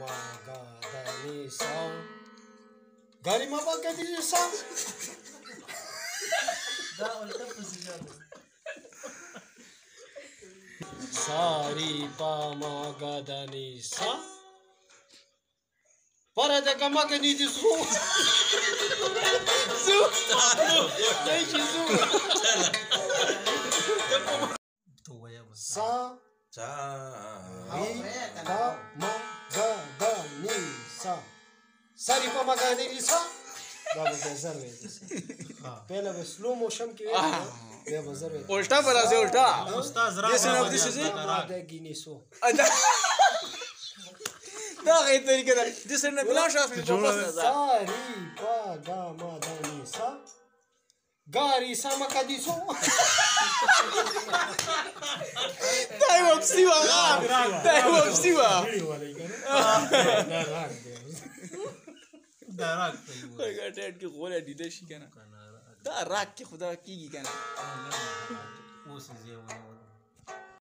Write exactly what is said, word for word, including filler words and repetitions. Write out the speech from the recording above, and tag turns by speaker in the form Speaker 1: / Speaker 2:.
Speaker 1: ما غا دا ني سا غاري ما با كدي سا
Speaker 2: دا الټه پوزیشن
Speaker 1: ساري با ما غا دا ني سا para de kama ke ni di su su nei chi su
Speaker 2: تو ویا بس
Speaker 1: sa
Speaker 3: Sa.
Speaker 1: ri pa ma ga da ni sa sari pa ma ga ni sa da به زر وې پهله به سلو موشن کې وې بیا به زر وې
Speaker 4: الټا پر راځي الټا
Speaker 2: استاد را
Speaker 4: This one of this is it?
Speaker 1: دا ګینې سو
Speaker 4: دا غي طریقه ده د سر نه بلا شاف په پاس نه
Speaker 1: ساري pa ga ma da ni sa gari sa ma ka di so
Speaker 4: دا یو سیوا دا یو سیوا
Speaker 2: دا راک ته یو
Speaker 4: هغه ټټ کې غوړه دي د شي کنه دا راک کې خدا کیږي کنه
Speaker 2: اوس یې ونه